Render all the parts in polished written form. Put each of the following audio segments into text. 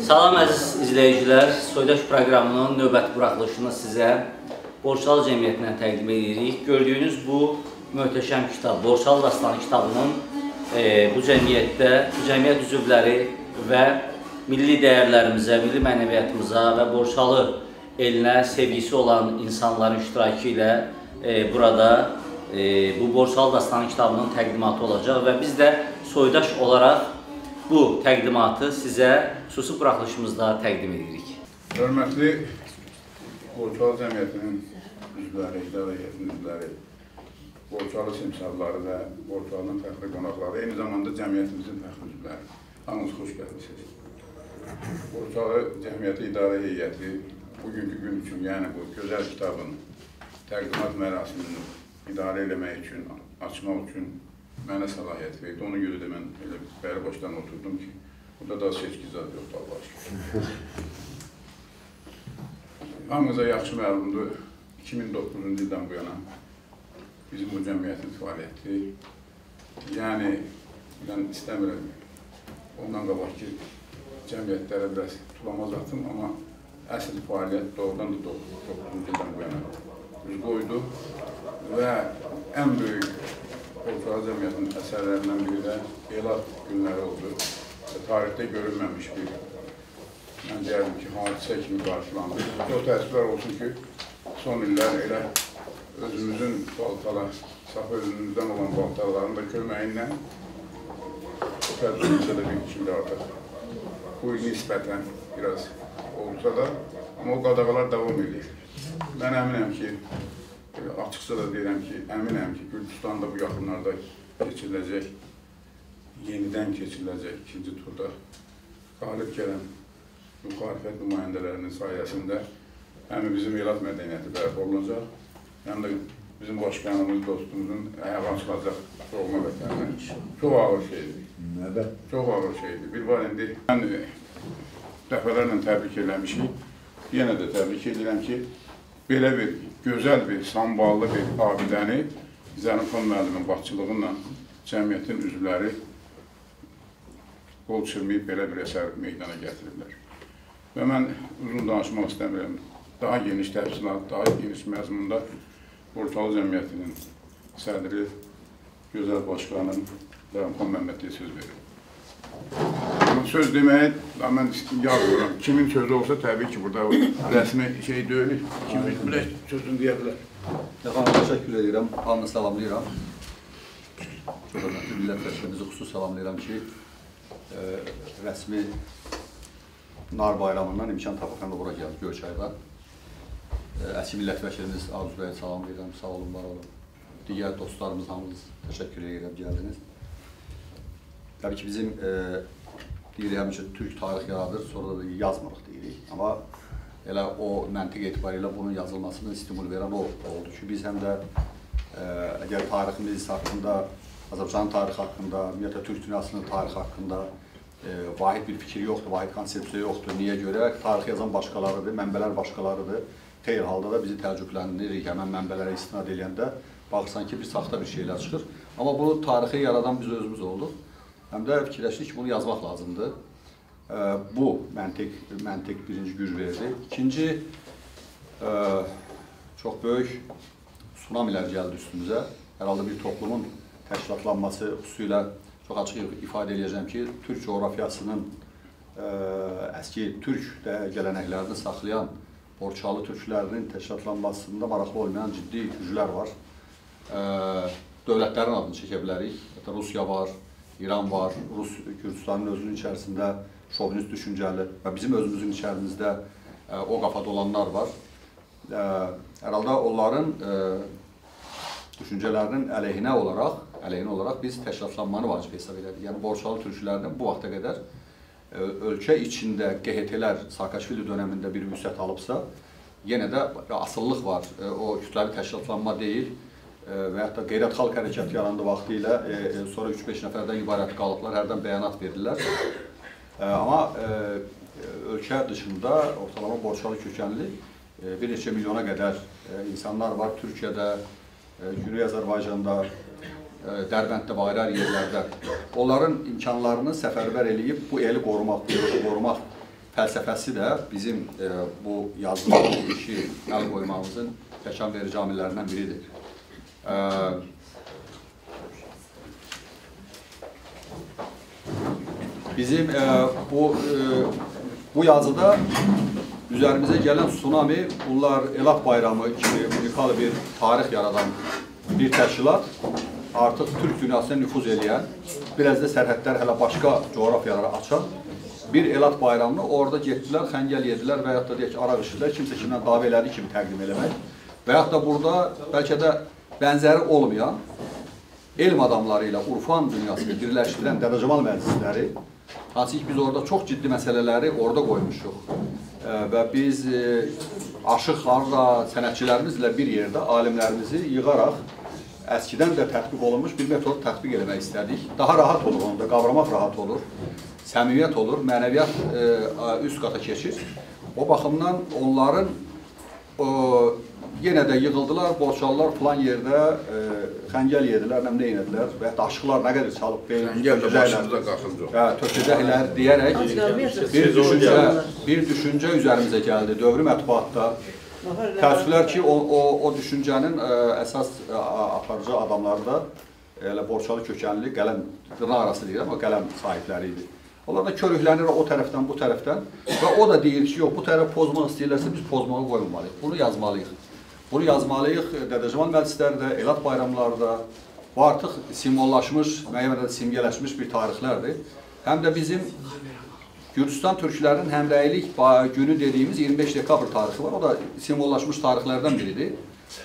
Salam əziz izləyicilər, Soydaş proqramının növbəti buraxılışını sizə Borçalı Cəmiyyətindən təqdim edirik. Gördüyünüz bu möhtəşəm kitab, Borçalı Dastanı kitabının bu cəmiyyətdə, cəmiyyət üzvləri və milli dəyərlərimizə, milli mənəviyyatımıza və Borçalı elinə sevgisi olan insanların iştirakı ilə burada bu Borçalı Dastanı kitabının təqdimatı olacaq və biz də Soydaş olaraq bu təqdimatı sizə xüsusi buraxılışımızda təqdim edirik. Hörmətli Borçalı Cəmiyyətinin üzvləri, idarə heyətinin üzvləri, Borçalı simsalları və Borçalının fəxri qonaqları, eyni zamanda cəmiyyətimizin fəxri üzvləri. Hamınız xoş gəldiniz. Borçalı Cəmiyyəti İdarə Heyəti bugünkü gün üçün, yəni bu gözəl kitabın təqdimat mərasimini idarə eləmək üçün, açmaq üçün mənə səlahiyyət verdi. Ona görə də mən elə bəri başdan oturdum ki, burada da seçki zad yoxdur, Allah aşkına. Hamınıza yaxşı məlumdur, 2009-cu ildən bu yana bizim bu cəmiyyətin fəaliyyəti, yəni mən istəmirəm, ondan qabaq ki, cəmiyyətlərə biraz tulamaz atım, amma əsl fəaliyyət doğrudan da 9-cu ildən bu yana üz qoydu və ən böyük Borçalı Cəmiyyətinin əsərlərindən biri də Elad günləri oldu. Tarixdə görünməmiş bir, mən deyərdim ki, hadisə kimi qarşılandı. Çox təəssüflər olsun ki, son illər elə özümüzün baltalar, saf özümüzdən olan baltaların da köməyi ilə təəssüfümüzdə də bir kimi artıq bu il nisbətən biraz olsa da, amma o qadağalar davam edir. Mən əminəm ki, açıqca da deyirəm ki, əminəm ki, Gürcüstanda bu yaxınlarda keçiriləcək, yenidən keçiriləcək ikinci turda qalib gələn müxalifət nümayəndələrinin sayəsində həm bizim Elad mədəniyyəti bərpa olunacaq, həm də bizim başkanımız, dostumuzun ayağı açılacaq doğma vətənlə. Çox ağır şeydir. Çox ağır şeydir. Bir var indi, mən dəfələrlə təbrik eləmişik, yenə də təbrik edirəm ki, belə bir gözəl bir, samballı bir abidəni Zərnifon müəllimin başçılığı ilə cəmiyyətin üzvləri qol çırmayıb belə bir əsər meydana gətiriblər. Və mən uzun danışmaq istəmirəm. Daha geniş təfsilat, daha geniş məzmunda Borçalı Cəmiyyətinin sədri, gözəl başqanı Zərnifon Məmmədliyə söz verir. Söz deməyə mən yazmıram. Kimin sözü olsa təbii ki, burada rəsmi şey deyil. Kimin bilək sözünü deyə bilər. Yaxanı təşəkkür edirəm, hamını salamlayıram. Çox hörmətli millət vəkilimizi xüsus salamlayıram ki, rəsmi nar bayramından imkan tapıqanda bura gəldi Göyçayda. Əski millət vəkilimiz Arzu bəyə salamlayıram, sağ olun, var olun. Digər dostlarımız hamınız təşəkkür edirəm, gəldiniz. Təbii ki, bizim deyirik həmişə Türk tarix yaradır, sonra da yazmırıq deyirik. Amma elə o məntiq etibarilə bunun yazılmasını stimul verən o oldu ki, biz həm də əgər tariximiz haqqında, Azərbaycan tarixi haqqında, ümumiyyətlə Türk dünyasının tarixi haqqında vahid bir fikir yoxdur, vahid konsepsiya yoxdur. Niyə görə? Tarix yazan başqalarıdır, mənbələr başqalarıdır. Xeyr halda da bizi təəccübləndirir, həmən mənbələrə istinad edəndə baxırsan ki, bir saxta bir şeylər çıxır. Amma bu tarixi yaradan biz özümüz olduq. Həm də fikirləşdik ki, bunu yazmaq lazımdır. Bu məntiq birinci güc verdi. İkinci, çox böyük tsunamilər gəldi üstümüzə. Hər halda bir toplumun təşkilatlanması xüsusilə çox açıq ifadə edəcəm ki, Türk coğrafiyasının əski Türk gələnəklərini saxlayan Borçalı türklərinin təşkilatlanmasında maraqlı olmayan ciddi güclər var. Dövlətlərin adını çəkə bilərik. Rusiya var, İran var, Gürcüstanın özünün içərisində şovinist düşüncəli və bizim özümüzün içərimizdə o qafada olanlar var. Hər halda onların düşüncələrinin əleyhinə olaraq biz təşkilatlanmanı vacib hesab edirik. Yəni, Borçalı türklərdən bu vaxta qədər ölkə içində QHT-lər Saakashvili dönəmində bir vüsət alıbsa, yenə də asıllıq var. O kütləvi təşkilatlanma deyil və yaxud da Qeyrət Xalq Hərəkatı yarandığı vaxtı ilə sonra 3-5 nəfərdən ibarət qalıblar, hərdən bəyanat verirlər. Amma ölkə dışında ortalama Borçalı kökənli bir neçə milyona qədər insanlar var Türkiyədə, Güney Azərbaycanda, Dərbənddə və ayrı yerlərdə. Onların imkanlarını səfərbər eləyib bu eli qorumaq, bu yolu qorumaq fəlsəfəsi də bizim bu yazılı işi əl qoymamızın təkan verici amillərindən biridir. Bizim bu yazıda üzərimizə gələn tsunami, bunlar Elat Bayramı kimi unikal bir tarix yaradan bir təşkilat, artıq Türk dünyasına nüfuz edən, biraz da sərhədlər hələ başqa coğrafiyalara açan bir Elat Bayramını orada getdilər, xəngəl yedilər və yaxud da deyək ki, araq işidilər, kimsə kimdən dava elədiyi kimi təqdim eləmək və yaxud da burada bəlkə də bənzəri olmayan elm adamları ilə Urfan dünyasını birləşdirən Dədəcamal məclisləri, hansı ki biz orada çox ciddi məsələləri orada qoymuşuq və biz aşıqlarla, sənətçilərimizlə bir yerdə alimlərimizi yığaraq əskidən də tətbiq olunmuş bir metodu tətbiq eləmək istədik. Daha rahat olur, onu da qavramaq rahat olur, səmimiyyət olur, mənəviyyat üst qata keçir. O baxımdan onların yenə də yığıldılar, borçalılar falan yerdə xəngəl yedilər, nə edilər və hətta aşıqlar nə qədər çalıb tökəcəklər deyərək bir düşüncə üzərimizə gəldi. Dövrü mətbuatda təəssüflər ki, o düşüncənin əsas aparıcı adamları da elə borçalı kökənli qələm, dırnaq arası deyirəm, o qələm sahibləri idi. Onlar da körüklənir o tərəfdən, bu tərəfdən və o da deyir ki, yox, bu tərəf pozmaq istəyirlərsə biz pozmağı qoymalıyıq, bunu yazmalıyıq. Bunu yazmalıyıq Dədəcamal məclislərdə, Elat bayramlarda, bu artıq simvollaşmış, müəyyən də simgələşmiş bir tarixlərdir. Həm də bizim Gürcistan türklərinin həmrəylik günü dediyimiz 25 dekabr tarixi var, o da simvollaşmış tarixlərdən biridir.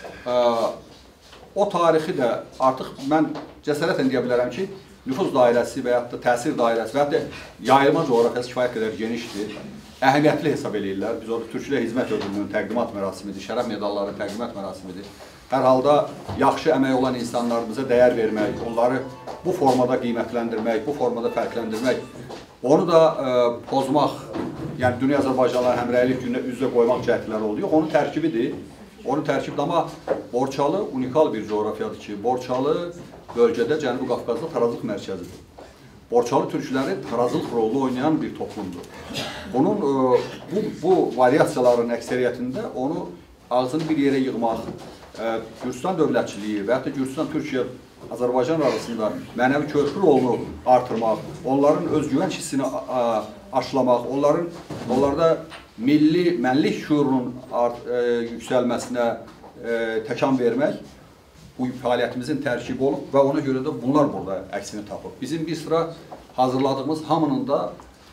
O tarixi də artıq mən cəsarətlə deyə bilərəm ki, nüfuz dairəsi və yaxud da təsir dairəsi və yaxud da yayılma coğrafiyası kifayət qədər genişdir. Əhəmiyyətli hesab edirlər. Biz orada Türkçülə Hizmət Ödülünün təqdimat mərasimidir, şərəf medallarının təqdimat mərasimidir. Hər halda yaxşı əmək olan insanlarımıza dəyər vermək, onları bu formada qiymətləndirmək, bu formada fərqləndirmək, onu da pozmaq, yəni Dünya Azərbaycanları həmrəylik gününə üz-üzə qoymaq cəhdləri oluyor. Onun tərkibidir. Onun tərkibidir, amma Borçalı unikal bir coğrafiyadır ki, Borçalı bölgədə Cənubi Qafqazda tarazlıq mərkəzidir. Borçalı türkləri tarazlıq rolunu oynayan bir toplumdur. Bunun bu variasiyaların əksəriyyətində onu ağzını bir yerə yığmaq, Gürcistan dövlətçiliyi və hətta Gürcistan-Türkiyə Azərbaycan arasında mənəvi körpü rolunu artırmaq, onların özgüvən hissini aşılamaq, onlarda milli mənlik şüurunun yüksəlməsinə təkan vermək bu fəaliyyətimizin tərkibi olub və ona görə də bunlar burada əksini tapıb. Bizim bir sıra hazırladığımız hamının da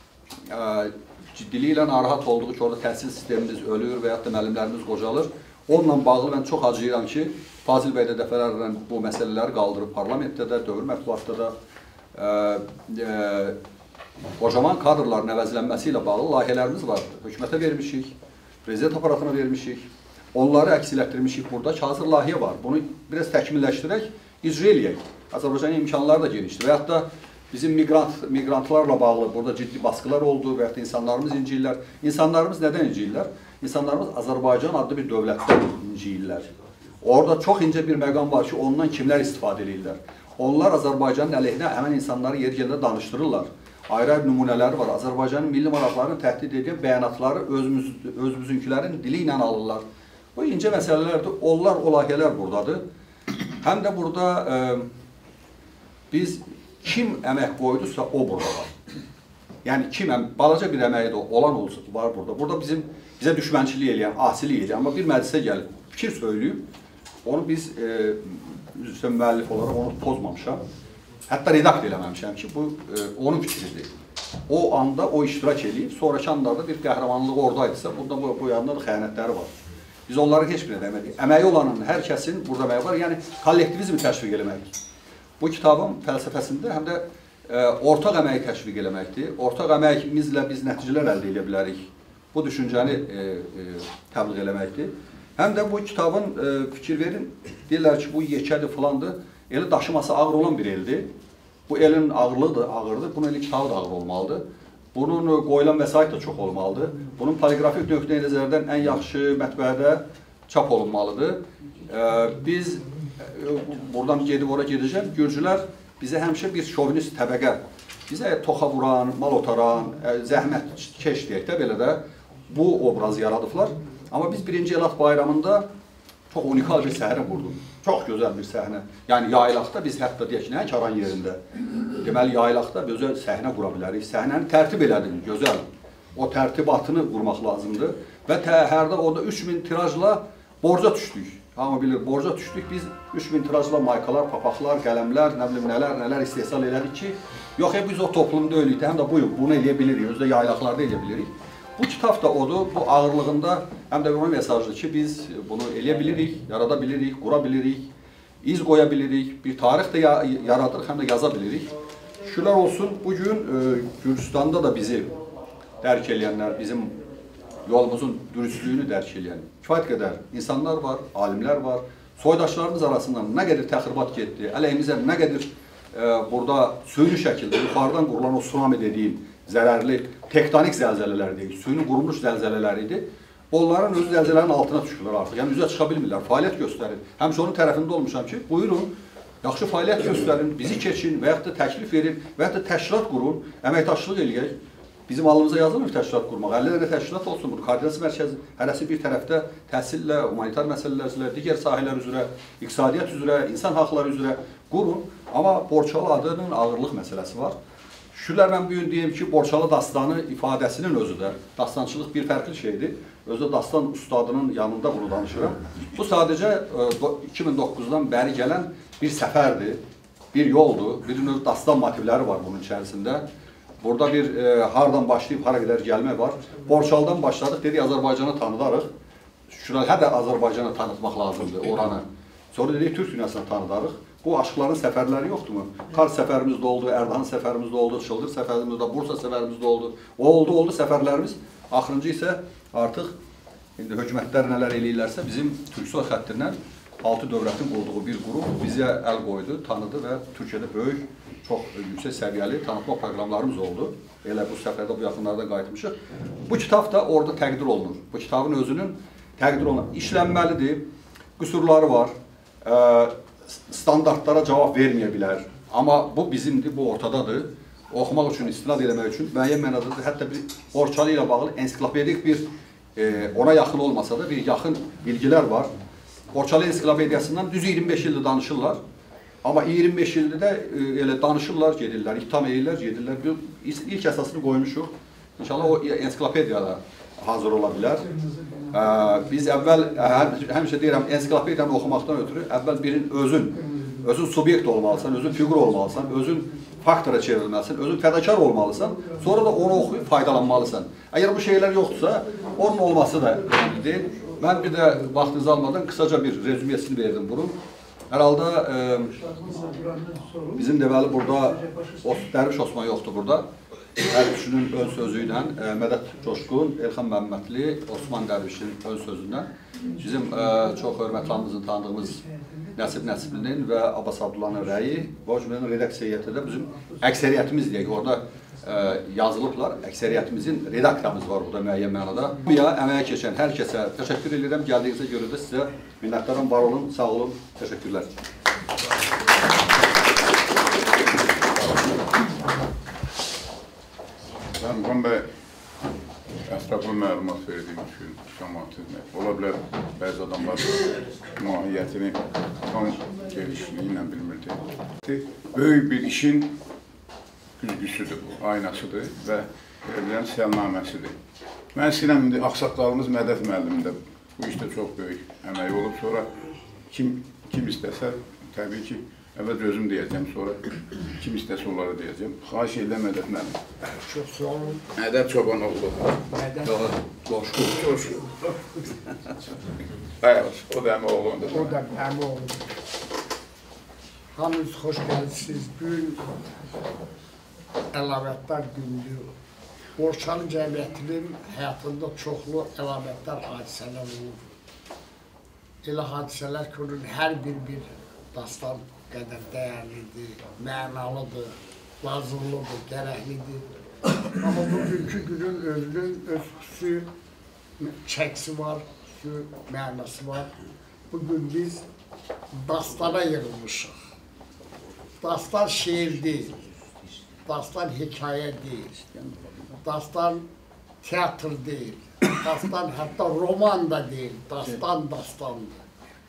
ciddiliklə narahat olduğu ki, orada təhsil sistemimiz ölür və yaxud da müəllimlərimiz qocalır. Onunla bağlı mən çox acıyıram ki, Fazil bəy də dəfələrlə bu məsələləri qaldırıb parlamentdə də, dövr mətbuatda da qocaman kadrların əvəzlənməsi ilə bağlı layihələrimiz var. Hökumətə vermişik, prezident aparatına vermişik. Onları əks elətdirmişik burada ki, hazır layihə var. Bunu biraz təkmilləşdirək, icra eləyək. Azərbaycanın imkanları da genişdir. Və yaxud da bizim migrantlarla bağlı burada ciddi baskılar oldu və yaxud da insanlarımız inciyirlər. İnsanlarımız nədən inciyirlər? İnsanlarımız Azərbaycan adlı bir dövlətdən inciyirlər. Orada çox incə bir məqam var ki, ondan kimlər istifadə edirlər? Onlar Azərbaycanın əleyhinə həmən insanları yer yerində danışdırırlar. Ayrı-ayrı nümunələri var. Azərbaycanın milli maraqlarını təhdid edən bəyanatları özümüzünkilərin dili ilə alırlar. Bu incə məsələlərdir. Onlar, o layihələr buradadır. Həm də burada biz kim əmək qoydusa o burada var. Yəni kim, balaca bir əməyi də olan olsa var burada. Burada bizə düşmənçilik eləyən, asilik eləyən, amma bir məclisə gəlib, fikir söyləyib, onu biz müəllif olaraq onu pozmamışam. Hətta redakt eləməmişəm ki, bu onun fikridir. O anda o iştirak eləyib, sonraki anlarda bir qəhrəmanlığı oradaydısa, burada bu yanında da xəyanətləri var. Biz onları heç bir edəmədik. Əməyi olanın hər kəsin burada əməyi var, yəni kollektivizmi təşviq eləməkdir. Bu kitabın fəlsəfəsində həm də ortaq əməyi təşviq eləməkdir. Ortaq əməyimizlə biz nəticələr əldə edə bilərik. Bu düşüncəni təbliğ eləməkdir. Həm də bu kitabın fikir verin, deyirlər ki, bu yekədir filandır. Eli daşıması ağır olan bir eldir. Bu elin ağırlığı da ağırdır, bunun eli kitabı da ağır olmalıdır. Bunun qoyulan vəsait də çox olmalıdır. Bunun poliqrafik nöqteyi nəzərdən ən yaxşı mətbəədə çap olunmalıdır. Biz buradan gedib ora gedəcəm. Gürcülər bizə həmişə bir şovinist təbəqə bizə toxa vuran, mal otaran, zəhmət keş deyək də belə də bu obrazı yaradıblar. Amma biz 1-ci Elat bayramında çox unikal bir səhnə qurduq. Çox gözəl bir səhnə. Yəni yaylaqda biz hətta deyək ki, nə Karan yerində. Deməli yaylaqda gözəl səhnə qura bilərik. Səhnəni tərtib elədik, gözəl. O tərtibatını qurmaq lazımdır və hərdə orada 3000 tirajla borca düşdük. Hamı bilir, borca düşdük. Biz 3000 tirajla maykalar, papaqlar, qələmlər, nə bilim nələr istehsal elədik ki, yox biz o toplumda öylük, həm də buyur, bunu eləyə bilirik, özdə yaylaqlarda eləyə bilirik. Bu kitab da odur, bu ağırlığında həm də bir mesajdır ki, biz bunu eləyə bilirik, yarada bilirik, qura bilirik, iz qoya bilirik, bir tarix də yaradırıq, həm də yaza bilirik. Şükürlər olsun, bugün Gürcüstanda da bizi dərk eləyənlər, bizim yolumuzun dürüstlüyünü dərk eləyən kifayət qədər insanlar var, alimlər var. Soydaşlarımız arasından nə qədər təxribat getdi, əleyhimizə nə qədər burada süni şəkildə yuxarıdan qurulan o tsunami dediyim zərərli tektonik zəlzələlər deyik, suyun qurumuş zəlzələlər idi. Onların özü zəlzələrin altına düşürlər artıq, yəni üzə çıxa bilmirlər, fəaliyyət göstərir. Həmişə onun tərəfində olmuşam ki, buyurun, yaxşı fəaliyyət göstərin, bizi keçin və yaxud da təklif verin və yaxud da təşkilat qurun, əməkdaşlıq eləyək. Bizim alnımıza yazılmır təşkilat qurmaq, 50 dənə təşkilat olsun, bu koordinasiya mərkəzi, hərəsi bir tərəfdə təhsillə, humanitar məsələlər üzrə, digər sahələr üzrə, iqtisadiyyat üzrə, insan haqları üzrə qurun. Amma Borçalı adının ağırlıq məsələsi var. Şükürlər mən bugün deyim ki, Borçalı dastanı ifadəsinin özü də, dastançılıq bir fərqli şeydir. Özü dastan ustadının yanında bunu danışıram. Bu sadəcə 2009-dan bəri gələn bir səfərdir, bir yoldur, bir növ dastan motivləri var bunun içərisində. Burada bir hardan başlayıb hara qədər gəlmə var. Borçalıdan başladıq, dedik Azərbaycanı tanıdarıq. Şükürlər, hədə Azərbaycanı tanıtmaq lazımdır oranı. Sonra dedik Türk dünyasını tanıdarıq. Bu aşıqların səfərləri yoxdurmu? Kars səfərimiz də oldu, Erdoğan səfərimiz də oldu, Çıldır səfərimiz də, Bursa səfərimiz də oldu. Oldu səfərlərimiz. Axırıncı isə artıq hökumətlər nələr eləyirlərsə bizim Türksoy xəttindən 6 dövlətin qurduğu bir qrup bizə əl qoydu, tanıdı və Türkiyədə böyük, çox yüksək səviyyəli tanıtma proqramlarımız oldu. Elə bu səfərdə bu yaxınlarda qayıtmışıq. Bu kitab da orada təqdir olunur. Bu kitabın özünün təqdir olunur. İşlənməlidir, qüsurları var, standartlara cavab verməyə bilər. Amma bu bizimdir, bu ortadadır. Oxumaq üçün, istinad eləmək üçün müəyyən mənadadır. Hətta bir Borçalı ilə bağlı ensiklopedik bir, ona yaxın olmasa da bir yaxın bilgilər var. Borçalı ensiklopediyasından düz 25 ildir danışırlar. Amma 25 ildir də elə danışırlar, gedirlər, ittiham edirlər, gedirlər. İlk əsasını qoymuşuq. İnşallah o ensiklopediyada hazır ola bilər. Biz əvvəl, həmişə deyirəm, ensiklopediyanı oxumaqdan ötürü əvvəl birin özün subyekt olmalısan, özün fiqur olmalısan, özün faktora çevrilməlisən, özün fədakar olmalısan, sonra da onu oxuyub faydalanmalısan. Əgər bu şeylər yoxdursa, onun olması da önemli deyil. Mən bir də vaxtınızı almadan qısaca bir rezümiyesini verdim bunun. Hər halda bizim deməli burada Dərviş Osman yoxdur burada. Hər üçünün ön sözü ilə Mədət Coşqun, Elxan Məmmədli, Osman Dərvişin ön sözündən bizim çox hörmətlərimizin tanıdığımız Nəsib Nəsiblinin və Abbas Abdullahın rəyi və o cümlənin redaksiya heyətində bizim əksəriyyətimiz deyək, orada yazılıblar, əksəriyyətimizin redaktorumuz var burada müəyyən mənada. Bu ya əməyə keçən hər kəsə təşəkkür edirəm, gəldiyinizə görə də sizə minnətdaram, var olun, sağ olun, təşəkkürlər. Mən Qan bəy ətraflı məlumat verdiyim üçün cəmaatı ola bilər bəzi adamlar mahiyyətini tam gelişliyi ilə bilmirdi. Böyük bir işin güzgüsüdür bu, aynasıdır və səlnaməsidir. Mən istəyirəm, indi axsaqqalımız Mədət müəllim də bu işdə çox böyük əmək olub. Sonra kim istəsə, təbii ki, əvvəl özüm deyəcəm, sonra kim istəsə onları deyəcəm. Xahiş edirəm Mədət müəllim. Çox sağ olun. Mədət Çobanoğlu. Coşqun. O da əmi oğlundur. O da əmi oğlundur. Hamınız xoş gəlirsiniz. Bugün əlavətlər gündür. Borçalı cəmiyyətinin həyatında çoxlu əlavətlər, hadisələr olur. Elə hadisələr ki, onun hər bir dastan qədər dəyərlidir, mənalıdır, lazımlıdır, gərəklidir. Amma bugünkü günün özünün öz xüsusi çəksi var, xüsusi mənası var. Bugün biz dastana yığılmışıq. Dastan şeir deyil. dastan hekayə deyil, dastan teatr deyil, dastan hətta roman da deyil, dastan dastandır.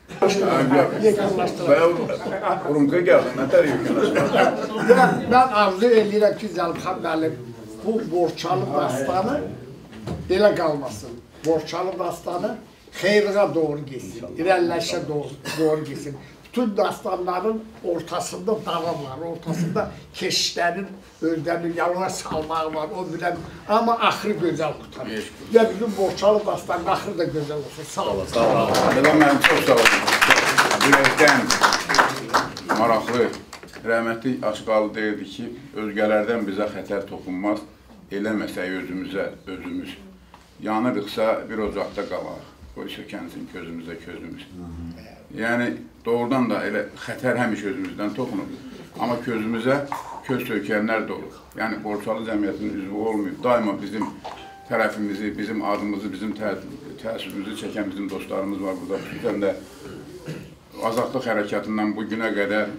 Urumqa gəldi, nətər yekunlaşma? Mən arzu edirəm ki, Zəlimxan müəllim bu Borçalı dastanı belə qalmasın. Borçalı dastanı xeyriyə doğru gitsin, irəlləşə doğru gitsin. Bütün dastanların ortasında davam var, ortasında keşişlərin öldərini yalına salmağı var, o bilən. Amma axırı gözəl qutarır. Və bizim Borçalı dastanın axırı da gözəl olsun. Sağ olun. Mənim çox sağ olun. Ürəkdən maraqlı, rəhmətli Aşqalı deyirdi ki, özgələrdən bizə xətər toxunmaz, eləməsək özümüz. Yanırıqsa bir ocaqda qalaq, qoy sökənsin gözümüzə közümüz. Yəni, doğrudan da elə xətər həmişə özümüzdən toxunur. Amma közümüzə köz sökənlər də olur. Yəni, Borçalı cəmiyyətinin üzvü olmayıb, daima bizim tərəfimizi, bizim adımızı, bizim təəssübümüzü çəkən bizim dostlarımız var burada. Xüsusən də azadlıq hərəkatından bu günə qədər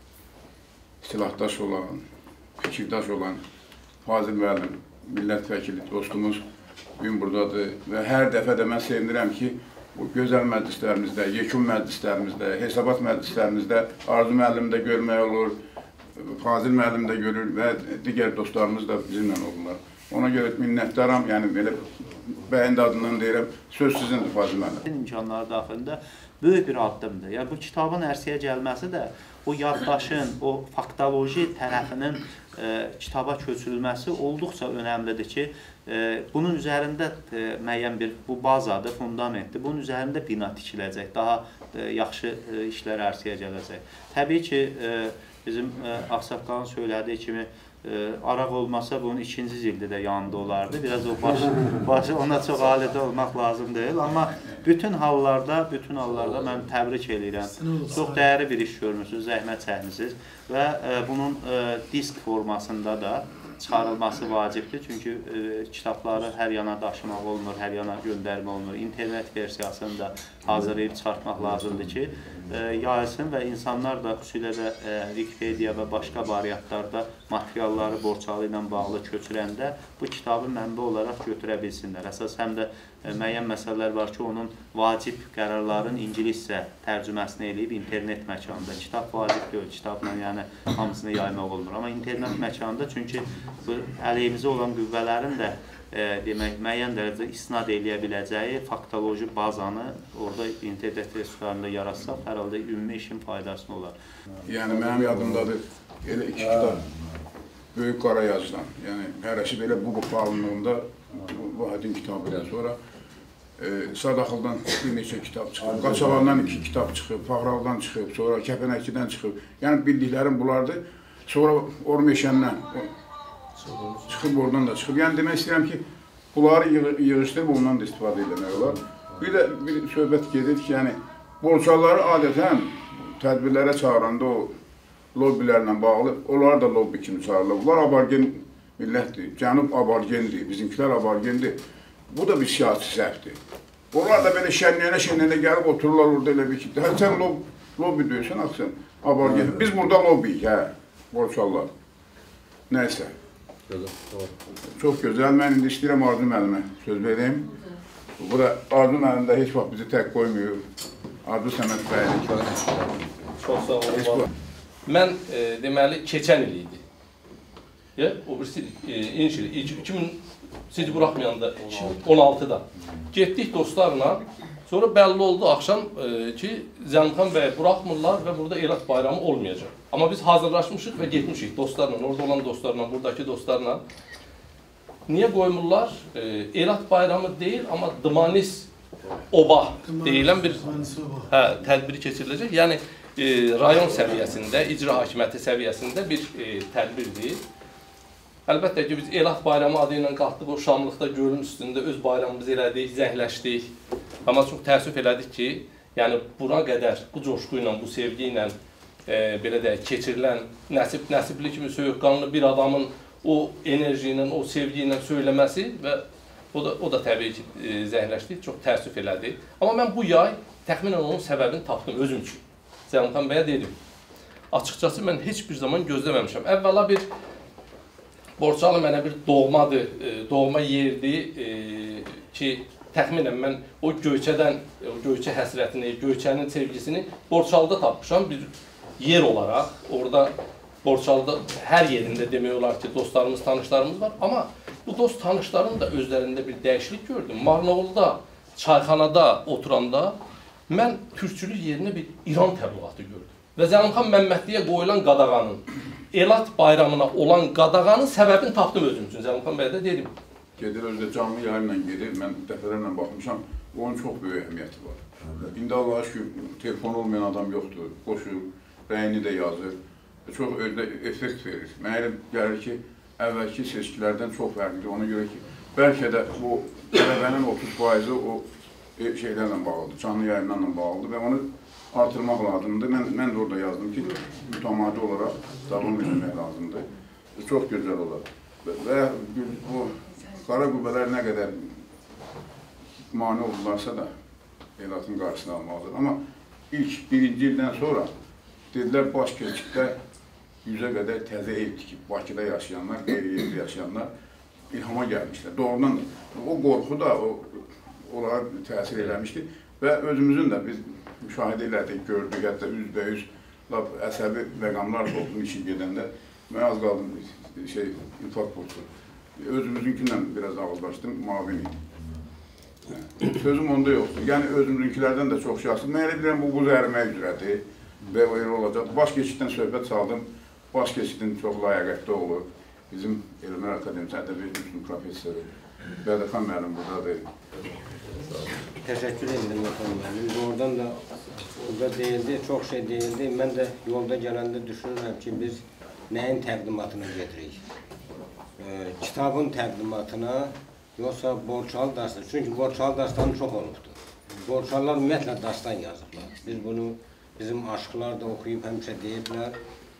silahdaş olan, fikirdaş olan Fazil müəllim, millət vəkili dostumuz bugün buradadır və hər dəfə də mən sevinirəm ki, bu gözəl məclislərimizdə, yekun məclislərimizdə, hesabat məclislərimizdə Arzu müəllim də görmək olur, Fazil müəllim də görür və digər dostlarımız da bizimlə olurlar. Ona görə minnətdaram, yəni belə bəyəndə adından deyirəm, söz sizindir Fazil müəllim. İmkanları daxilində böyük bir addımdır. Yəni, bu kitabın ərsəyə gəlməsi də o yaddaşın, o faktoloji tərəfinin kitaba köçürülməsi olduqca önəmlidir ki, bunun üzərində müəyyən bir bu bazadır, fundamentdir. Bunun üzərində bina tikiləcək, daha yaxşı işlər ərsəyə gələcək. Təbii ki, bizim Ağsaqqalın söylədiyi kimi araq olmasa bunun ikinci zildə də yanında olardı. Biraz o başı ona çox alədə olmaq lazım deyil. Amma bütün hallarda mən təbrik edirəm. Çox dəyərli bir iş görmüsünüz, zəhmət çəkmisiniz və bunun disk formasında da çıxarılması vacibdir. Çünki kitabları hər yana daşımaq olmur, hər yana göndərmə olmur. İnternet versiyasını da hazırlayıb çıxartmaq lazımdır ki, yayılsın və insanlar da xüsusilə də Wikipedia və başqa variantlarda materialları Borçalı ilə bağlı köçürəndə bu kitabı mənbə olaraq götürə bilsinlər. Əsas həm də müəyyən məsələlər var ki, onun vacib qərarların ingiliscə tərcüməsini eləyib internet məkanında. Kitab vacib deyil, kitabla yəni hamısını yaymaq olmur. Amma internet məkanında çünki bu əleyhimizə olan qüvvələrin də demək, müəyyən dərəcədə istinad eləyə biləcəyi faktoloji bazanı orada internet resurslarında yaratsaq, hər halda ümumi işin faydasını olar. Yəni, mənim yadımdadır, elə iki kitab, Böyük Qara Yazıdan, yəni, hərəsi belə bu alınlığında, Vahidin kitabıdan sonra Sadaxıldan bir neçə kitab çıxıb, Qaçalandan 2 kitab çıxıb, Fağraldan çıxıb, sonra Kəpənəkçidən çıxıb, yəni bildiklərim bunlardır. Sonra Ormeşəndən çıxıb, oradan da çıxıb. Yəni, demək istəyirəm ki, bunları yığışdırıb, ondan da istifadə edilmək olar. Bir də bir söhbət gedir ki, yəni, Borçalıları adətən tədbirlərə çağıranda o lobbilərlə bağlı, onlar da lobbi kimi çağırırlar. Bunlar aborgen millətdir, Cənub aborgendir, bizimkilər aborgendir. Bu da bir siyasi səhvdir. Onlar da belə şənliyənə gəlib otururlar orada elə bir ki, sən lobbi döyürsən, axsan, aborgen. Biz burada lobbiyik, Borçalılar. Nəysə. Çox gözəl. Mən indi istəyirəm Arzu müəllimə söz vereyim. Bu da Arzu müəllim də heç vaxt bizi tək qoymuyor. Arzu Səməd bəyə. Çox sağ olun. Mən deməli keçən il idi. O birisi inşil 2000 buraxmayanda 2016-da getdik dostlarla. Sonra bəlli oldu axşam ki, Zəlimxan bəy buraxmırlar və burada Elat bayramı olmayacaq. Amma biz hazırlaşmışıq və getmişik dostlarla, orada olan dostlarla, buradakı dostlarla. Niyə qoymurlar? Elat bayramı deyil, amma Dmanis Oba deyilən bir tədbiri keçiriləcək. Yəni, rayon səviyyəsində, icra hakimiyyəti səviyyəsində bir tədbirdir. Əlbəttə ki, biz Elat bayramı adı ilə qalxdıq, o Şamlıqda gölün üstündə öz bayramımızı elədik, zəhləşdik. Amma çox təəssüf elədik ki, yəni buna qədər bu coşqu ilə, bu sevgi ilə belə deyək, keçirilən nəsibli kimi soyuqqanlı bir adamın o enerji ilə, o sevgi ilə söyləməsi və o da təbii ki, zəhləşdik, çox təəssüf elədi. Amma mən bu yay təxminən onun səbəbini tapdım özüm üçün. Zəlimxan bəyə dedim. Açıqcası mən heç bir zaman gözləməmişəm. Əvvəla bir Borçalı mənə bir doğmadır, doğma yerdir ki, təxminən mən o Göyçə həsrətini, Göyçənin sevgisini Borçalıda tapmışam bir yer olaraq. Orada Borçalıda hər yerində demək olar ki, dostlarımız, tanışlarımız var. Amma bu dost tanışların da özlərində bir dəyişiklik gördüm. Marnaolda, çayxanada oturanda mən türkçülük yerinə bir İran təbliğatı gördüm. Və Zəlimxan Məmmədliyə qoyulan qadağanın, Elat bayramına olan qadağanın səbəbini tapdım özüm üçün. Zəlimxan bəy də dedim. Gedir özdə canlı yayınla gedir, mən dəfələrlə baxmışam, onun çox böyük əhəmiyyəti var. İndi Allah'a şükür, telefon olmayan adam yoxdur, qoşur, rəyini də yazır, çox özdə effekt verir. Mənə elə gəlir ki, əvvəlki seçkilərdən çox fərqlidir, ona görə ki, bəlkə də o tələbənin 30%-i o şeylərlə bağlıdır, canlı yayınlarla bağlıdır və onu artırmaq lazımdır. Mən də orada yazdım ki, mütəmadi olaraq davam etmək lazımdır. Çox gözəl olar. Və o qara qüvvələr nə qədər mane oldularsa da Elatın qarşısını almalıdır. Amma ilk birinci ildən sonra dedilər, baş keçiddə 100-ə qədər təzə ev tikib, Bakıda yaşayanlar, qeyri-yerli yaşayanlar ilhama gəlmişlər. Doğrudan o qorxu da onlara təsir eləmişdi və özümüzün də biz müşahidə elədik, gördük, hətta üzbəyüz əsəbi məqamlar oldu işi gedəndə. Mən az qaldım, infak borcu. Özümüzünkindən biraz ağızlaşdım, mavin idi. Sözüm onda yoxdur. Yəni özümüzünkilərdən də çox şahsız. Mən elə bilirəm, bu buz ərimək üzrədir və o elə olacaq. Baş keçiddən söhbət saldım. Baş keçidin çox layiqətli olur. Bizim Elmlər Akademisi Ədəbi Üzrün professoru Bədəxan müəllim buradadır. Təşəkkür edirəm efendim müəllim. Doğrudan da burada deyildi, çox şey deyildi. Mən də yolda gələndə düşünürəm ki, biz nəyin təqdimatına gedirik? Kitabın təqdimatına, yoxsa Borçalı dastanı. Çünki Borçalı dastanı çox olubdur. Borçalılar ümumiyyətlə dastan yazıblar. Biz bunu bizim aşıqlar da oxuyub həmişə deyiblər.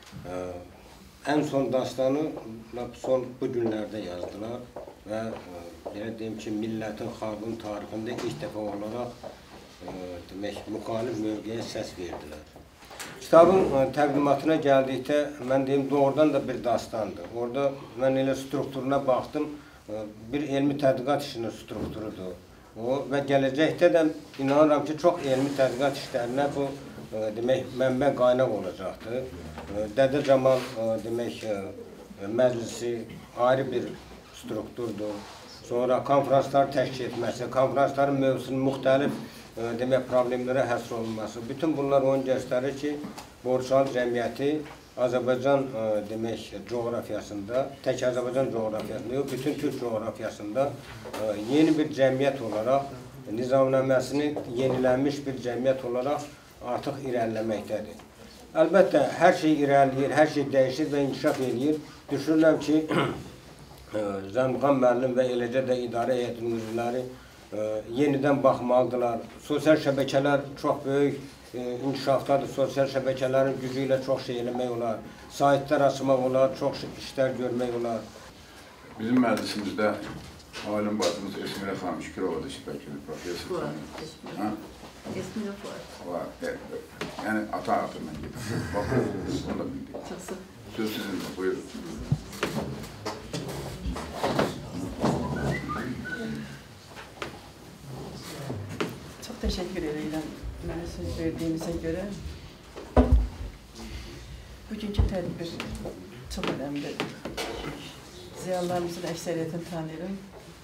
Ən son dastanı son bu günlərdə yazdılar və belə deyim ki, millətin, xalqın tarixində ilk dəfə olaraq demək, müxalif mövqeyə səs verdilər. Kitabın təqdimatına gəldikdə, mən deyim, doğrudan da bir dastandır. Orada mən elə strukturuna baxdım, bir elmi tədqiqat işinin strukturudur. Və gələcəkdə də inanıram ki, çox elmi tədqiqat işlərinə bu demək, mənbə qaynaq olacaqdır. Dədə Camal demək, məclisi ayrı bir strukturdur. Sonra konferanslar təşkil etməsi, konferansların mövzusunun müxtəlif demək, problemlərə həsr olunması. Bütün bunlar onu göstərir ki, Borçalı cəmiyyəti Azərbaycan demək, coğrafiyasında, tək Azərbaycan coğrafiyasında yox, bütün Türk coğrafiyasında yeni bir cəmiyyət olaraq, nizamnaməsini yenilənmiş bir cəmiyyət olaraq artıq irəliləməkdədir. Əlbəttə, hər şey irəliləyir, hər şey dəyişir və inkişaf edir. Düşünürəm ki, Zəlimxan müəllim və eləcə də idarə heyətinin üzvləri yenidən baxmalıdırlar. Sosial şəbəkələr çox böyük inkişafdadır. Sosial şəbəkələrin gücü ilə çox şey eləmək olar. Saytlar açmaq olar, çox işlər görmək olar. Bizim məclisimizdə alim bacımız Esmirə xanım Şükrəvadır, şübhəkili profesor. Esmirə var. Yəni ata atından gedir. Bax, onu da bildik. Söz sizindir, buyurun. Çox təşəkkür edirəm mənə söz verdiyinizə görə. Bugünkü tədbir çox önəmlidir. Ziyalılarımızın əksəriyyətini tanıyırım.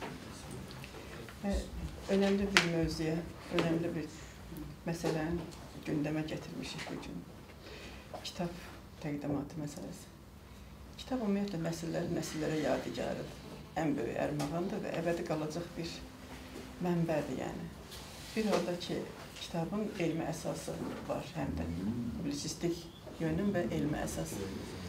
Və önəmli bir mövzuya, önəmli bir məsələni gündəmə gətirmişik bugün. Kitab təqdimatı məsələsi. Kitab ümumiyyətlə nəsillərə yadigarıdır. Ən böyük ərmağandır və əbədi qalacaq bir mənbədir yəni. Bir orada ki, kitabın elmi əsası var həm də. Publisistik yönün və elmi əsası.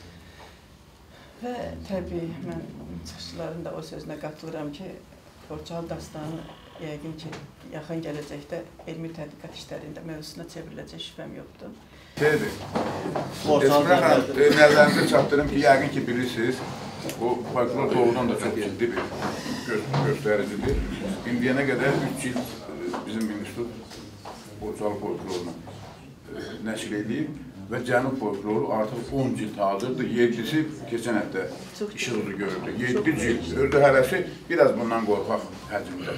Və təbii, mən çıxışçıların da o sözünə qatılıram ki, Borçalı dastanı yəqin ki, yaxın gələcəkdə elmi tədqiqat işlərində mövzusuna çevriləcək şübhəm yoxdur. Şeydir, Esmirə xanım, nəzərinizə çatdırım ki, yəqin ki, bilirsiniz, o folklor doğrudan da çox ciddi bir göstəricidir. İndiyənə qədər 3 il bizim institut Borçalı folklorunu nəşr edib və Cənub folkloru artıq 10 cilt hazırdır. 7-si keçən həftə işıqlı görüldü. 7 cilt. Ördü hərəsi biraz bundan qorxaq həcmdə.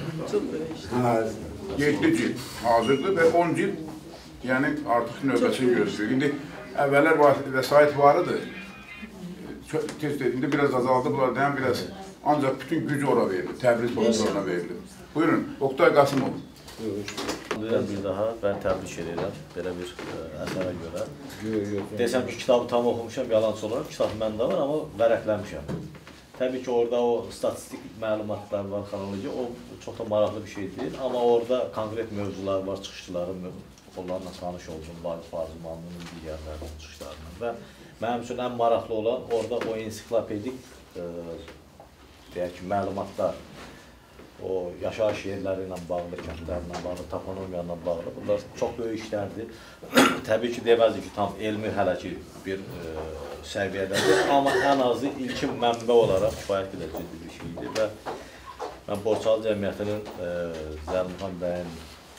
7 cilt hazırdır və 10 cilt yəni artıq növbəsini gözləyir. İndi əvvəllər vəsait var idi. Tez dediyində biraz azaldı, bunlardan biraz ancaq bütün gücü ora verildi. Təbriz folkloruna verildi. Buyurun, Oktay Qasımov. Bir daha mən təbrik edirəm belə bir əsərə görə. Desəm ki, kitabı tam oxumuşam, yalançı olaraq kitabı məndə var, amma vərəqləmişəm. Təbii ki, orada o statistik məlumatlar var, xronoloji, o çox da maraqlı bir şey deyil, amma orada konkret mövzular var, çıxışçıları, onlarla tanış oldum, Vaqif Fazılmanlının digərlərinin çıxışlarından və mənim üçün ən maraqlı olan orada o ensiklopedik deyək ki, məlumatlar, o yaşayış yerləri ilə bağlı, kəndlərlə bağlı, toponomiya ilə bağlı, bunlar çox böyük işlərdir. Təbii ki, deməzdik ki, tam elmi hələ ki bir səviyyədədir, amma ən azı ilkin mənbə olaraq kifayət qədər ciddi bir şeydir və mən Borçalı Cəmiyyətinin Zəlmxan bəyin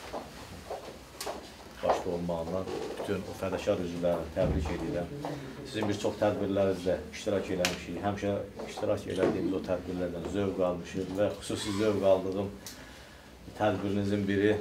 başda olmağından bütün o fədakar üzvlərini təbrik edirəm. Sizin bir çox tədbirlərinizdə iştirak eləmişik, həmişə iştirak elədiyimiz o tədbirlərdən zövq almışıq və xüsusi zövq aldığım tədbirinizin biri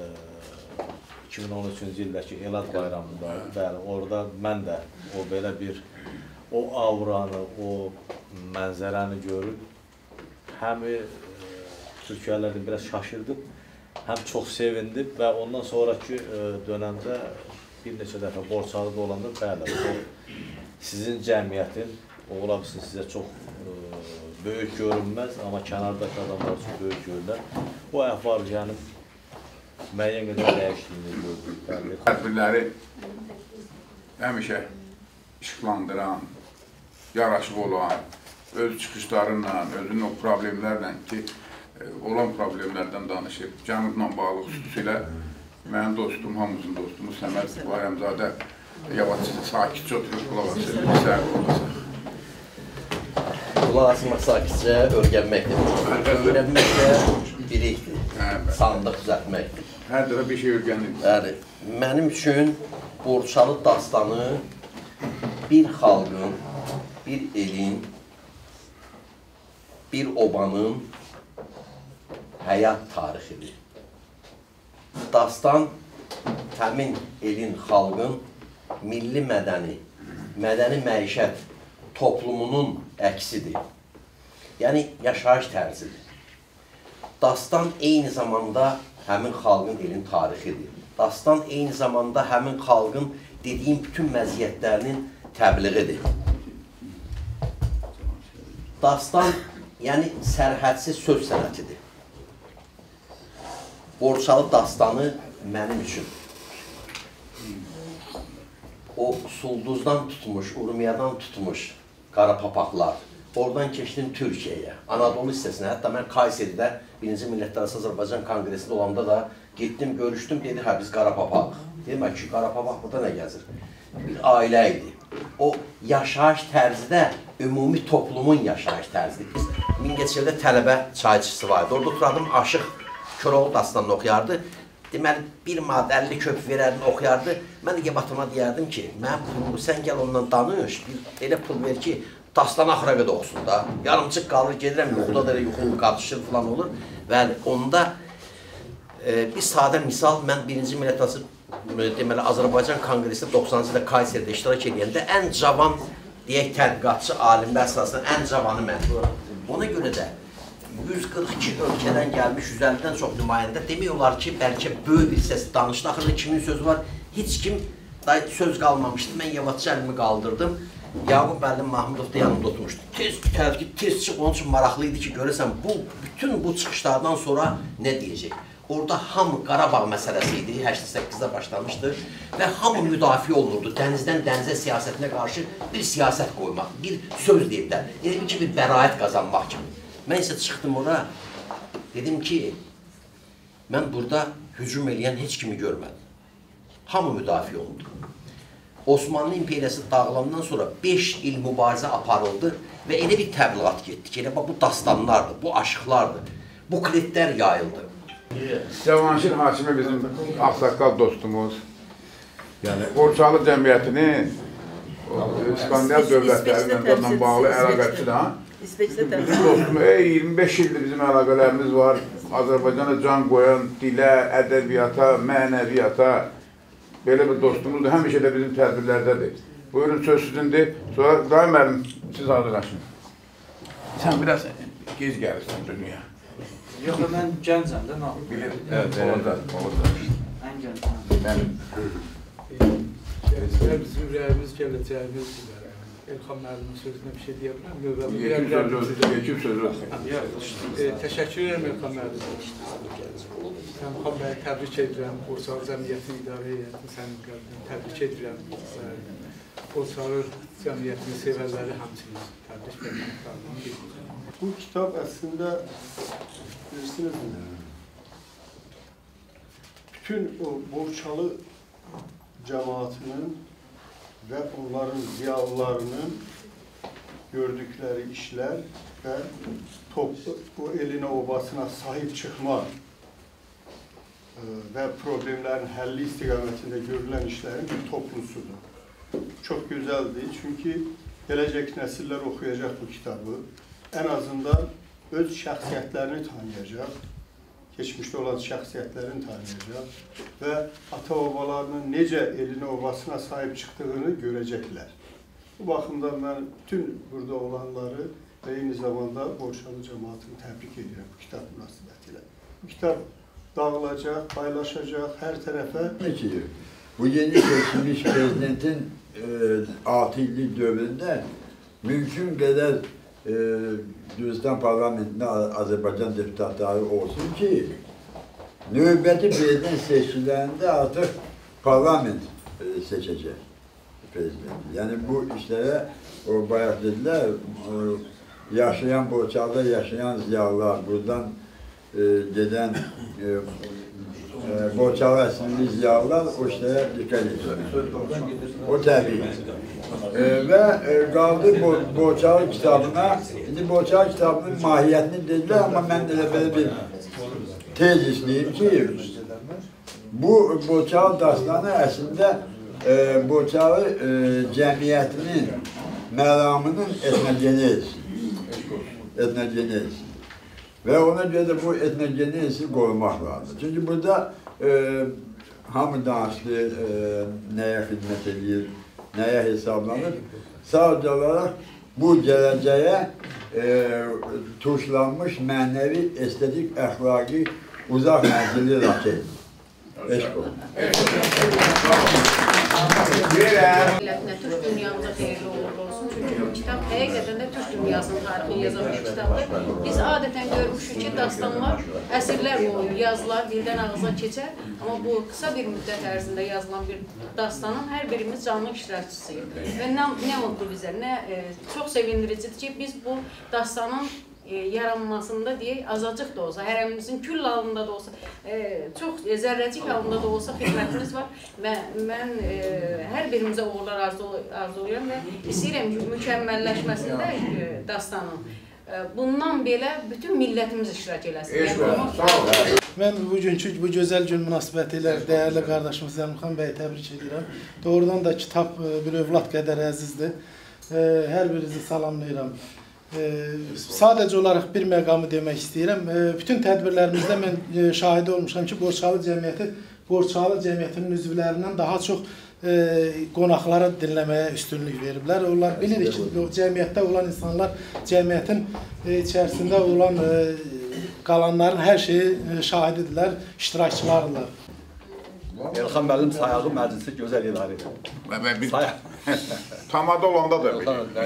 2013-cü ildəki Elad bayramındaydı. Bəli, orada mən də o belə bir o avranı, o mənzərəni görüb həm Türkiyələrdə biraz şaşırdım, həm çox sevindim və ondan sonraki dönəmdə bir neçə dəfə Borçalıda olanda bəli, sizin cəmiyyətin, ola bilsin sizə çox böyük görünməz, amma kənardakı adamlar çox böyük görürlər. O əhval yəni müəyyən qədər dəyişdiyini gördük. Tədbirləri həmişə işıqlandıran, yaraşıq olan, öz çıxışlarıyla, özünün o problemlərlə ki, olan problemlərdən danışıb, Cənubla bağlı xüsusilə mənim dostum, hamımızın dostumuz Səməd Bayramzadə yavaşca sakitcə oturub qulaq asır, bir səhər olmasın. Qulaq asmaq sakitcə öyrənməkdir. Öyrənməklə birikdir, sandıq düzəltməkdir. Hər dəfə bir şey öyrənir. Bəli, mənim üçün Borçalı dastanı bir xalqın, bir elin, bir obanın həyat tarixidir. Dastan həmin elin, xalqın milli mədəni məişət toplumunun əksidir. Yəni, yaşayış tərzidir. Dastan eyni zamanda həmin xalqın elin tarixidir. Dastan eyni zamanda həmin xalqın dediyim bütün məziyyətlərinin təbliğidir. Dastan, yəni sərhədsiz söz sənətidir. Borçalı dastanı mənim üçün o Sulduzdan tutmuş, Urmiyadan tutmuş qara papaqlar, oradan keçdim Türkiyəyə, Anadolu hissəsinə, hətta mən Kayseridə 1-ci Millətlərarası Azərbaycan Konqresində olanda da getdim, görüşdüm, dedi, hə, biz qara papaq. Demək ki, qara papaq burada nə gəzir? Bir ailə idi. O yaşayış tərzi də ümumi toplumun yaşayış tərzidir. Biz Mingəçevirdə tələbə çayçısı var idi. Orada oturadım, Aşıq Köroğlu dastanını oxuyardı. Deməli, bir maddə 50 köp verərdin, oxuyardı. Mən də gebatama deyərdim ki, mən pulunu, sən gəl ondan danış, elə pul ver ki, dastan axıra qədər oxusun da. Yarımçıq qalır, gedirəm, yuxuda da yuxulu qarışır falan olur. Bəli, onda bir sadə misal, mən 1-ci Millətlərarası deməli, Azərbaycan Konqresində 90-cı ildə Kayseridə iştirak edəndə ən cavan, deyək, tədqiqatçı alimlər sırasında ən cavanı mən. Ona görə də 142 ölkədən gəlmiş 150-dən çox nümayəndə demək olar ki, bəlkə böyük bir səs danışdı. Axırda kimin sözü var? Heç kim söz qalmamışdı. Mən yavaşca əlimi qaldırdım. Yaqub müəllim Mahmudov da yanımda oturmuşdu. Tez çıx, onun üçün maraqlı idi ki, görəsən, bütün bu çıxışlardan sonra nə deyəcək? Orada hamı Qarabağ məsələsi idi, 88-də başlamışdı və hamı müdafiə olunurdu. Dənizdən dənizə siyasətinə qarşı bir siyasət qoymaq, bir söz deyiblər. Dedim ki, bir bəraət qazanmaq kimi. Mən isə çıxdım ora, dedim ki, mən burada hücum eləyən heç kimi görmədim. Hamı müdafiə olundu. Osmanlı İmperiyası dağılandan sonra 5 il mübarizə aparıldı və elə bir təbliğat getdi ki, elə bu dastanlardır, bu aşıqlardır, bu kletlər yayıldı. Cavanşir Haşimi bizim ağsaqqal dostumuz, Yəni Borçalı cəmiyyətinin İskandinav dövlətlərindən bağlı əlaqəsi də. Bizim dostum, 25 ildir bizim əlaqələrimiz var. Azərbaycana can qoyan dilə, ədəbiyyata, mənəviyyata belə bir dostumuzdur. Həmişə də bizim tədbirlərdədir. Buyurun, söz sizindir. Sonra İbrahim müəllim, siz hazırlaşın. Sən biraz gec gəlirsən dünyaya. Yox, mən gəncəm də, nə olur? Bilirim. Evet, olacaq. Ən gəncəm. Bizim ürəyimiz, gələcəyimiz, Elxan müəllimin sözünə bir şey deyə biləm. Yekib sözü. Təşəkkür edirəm Elxan müəllim. Elxan bəyi təbrik edirəm. Borçalı cəmiyyətini idarə edirəm. Sənin təbrik edirəm. Borçalı cəmiyyətini sevərləri həmçinin təbrik edirəm. Bu kitab əslində bilirsinizmi? Bütün o Borçalı cəmaatının və onların ziyalılarının gördükləri işlər və o elinə, obasına sahib çıxma və problemlərin həlli istiqamətində görülən işlərin bir toplusudur. Çox gözəldir, çünki gələcək nəsillər oxuyacaq bu kitabı. Ən azından öz şəxsiyyətlərini tanıyacaq, keçmişdə olan şəxsiyyətlərini tanıyacaq və ata-babalarının necə elinə, obasına sahib çıxdığını görəcəklər. Bu baxımdan mən bütün burada olanları və eyni zamanda Borçalı cəmaatını təbrik edirəm bu kitab münasibətilə. Bu kitab dağılacaq, paylaşacaq hər tərəfə. Bu yeni seçilmiş prezidentin 6 illik dövründə mümkün qədər Gürcistan parlamentində Azərbaycan deputatları olsun ki, növbəti prezident seçkilərində artıq parlament seçəcək prezidenti. Yəni bu işlərə, o bayaq dedilər, yaşayan Borçalıda yaşayan ziyalılar, buradan gedən Borçalı əsilli ziyalılar o işlərə dikkat edir. O təbii. Və qaldı Borçalı kitabına. İndi Borçalı kitabının mahiyyətini dedilər, amma mən də belə bir tezisliyim ki, bu Borçalı dastanı əslində Borçalı cəmiyyətinin məramının etnogenezisi. Və ona görə də bu etnogenezisi qorumaq lazım. Çünki burada hamı danışdı, nəyə xidmət edir, nəyə hesablanır. Sadəcə olaraq bu gələcəyə tuşlanmış mənəvi, estetik, əxlaqi, uzaq mənzilli raket. Eşq olun. Türk dünyamıza xeyirli uğurlu olsun. Çünki bu kitab həqiqətən də Türk dünyasının tarixini yazan bir kitabdır. Biz adətən görmüşük ki, dastanlar əsrlər boyu yazılar, dildən ağıza keçər. Amma bu qısa bir müddət ərzində yazılan bir dastanın hər birimiz canlı iştirakçısıyıq. Və nə mutlu bizə, çox sevindiricidir ki, biz bu dastanın yaranmasında deyək, azacıq da olsa, hərəmizin küll halında da olsa, çox zərrəcik halında da olsa xidmətimiz var və mən hər birimizə uğurlar arzulayıram və istəyirəm ki, mükəmməlləşməsində dastanın bundan belə bütün millətimiz iştirak eləsin. Mən bugünkü bu gözəl gün münasibəti ilə dəyərli qardaşımız Zəlmxan bəyi təbrik edirəm. Doğrudan da kitab bir övlad qədər əzizdir. Hər birinizi salamlayıram. Sadəcə olaraq bir məqamı demək istəyirəm. Bütün tədbirlərimizdə mən şahidi olmuşam ki, Borçalı cəmiyyətinin üzvlərindən daha çox qonaqlara dinləməyə üstünlük veriblər. Onlar bilirik ki, cəmiyyətdə olan insanlar cəmiyyətin içərisində olan qalanların hər şeyi şahididirlər, iştirakçılardır. Elxan müəllim sayağı məclisi gözəl idarə edir. Tamada olanda da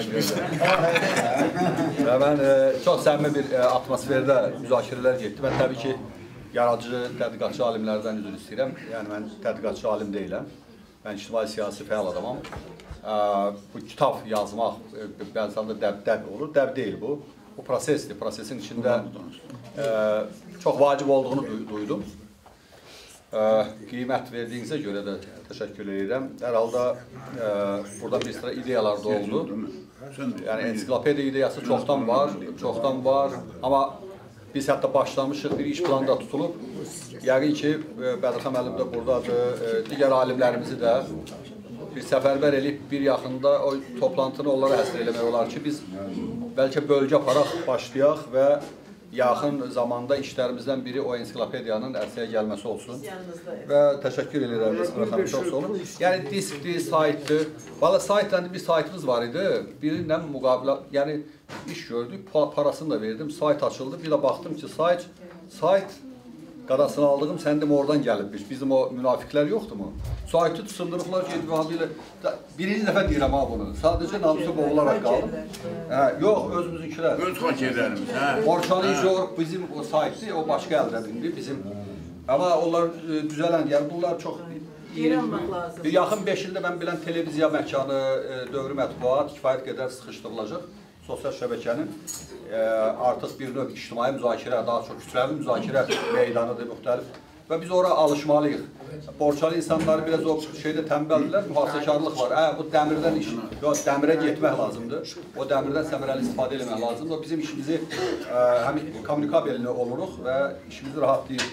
Və mən çox səmimi bir atmosferdə müzakirələr getdi. Mən təbii ki, yaradıcı, tədqiqatçı alimlərdən üzr istəyirəm. Yəni, mən tədqiqatçı alim deyiləm. Mən ictimai siyasi fəal adamam. Bu kitab yazmaq bəzən də dəb olur. Dəb deyil bu. Bu prosesdir. Prosesin içində çox vacib olduğunu duydum. Qiymət verdiyinizə görə də təşəkkür edirəm. Hər halda burada bir sıra ideyalar da oldu. Yəni, ensiklopediya ideyası çoxdan var. Amma Biz hətta başlamışıq, bir iş planı da tutulub. Yəqin ki, Bədirxan müəllim də buradadır, digər alimlərimizi də bir səfərbər eləyib, bir yaxında o toplantını onlara həsr eləmək olar ki, biz bəlkə bölgə aparaq, başlayaq və yaxın zamanda işlərimizdən biri o ensiklopediyanın ərsəyə gəlməsi olsun. Və təşəkkür edirəm, Bədirxan, çox sağ olun. Yəni, diskdir, saytdır. Valla saytla bir saytımız var idi, birindən müqabilə, yəni iş gördük, parasını da verdim, sayt açıldı. Bir də baxdım ki, sayt qadasını aldığım səndim oradan gəlibmiş. Bizim o münafiqlər yoxdur mu? Saytı sındırıblar ki, birinci dəfə deyirəm ha bunu. Sadəcə namusu boğularaq qaldım. Yox, özümüzünkilər. Öz xakerlərimiz, hə? Orçalı İjor bizim o saytdır, o başqa əldədir bizim. Amma onlar düzələn, yəni bunlar çox yaxın 5 ildə mən bilən televiziya məkanı, dövrü mətbuat kifayət qədər sıxışdırılacaq. Sosial şəbəkənin artıq bir növ ictimai müzakirə, daha çox kütləvi müzakirə meydanıdır, müxtəlif. Və biz ora alışmalıyıq. Borçalı insanları biraz o şeydə tənbəldilər, mühafizəkarlıq var. Bu dəmirdən iş, yox, dəmirə getmək lazımdır. O dəmirdən səmərəli istifadə etmək lazımdır. O bizim işimizi həm kommunikabelini oluruq və işimizi rahatlayır.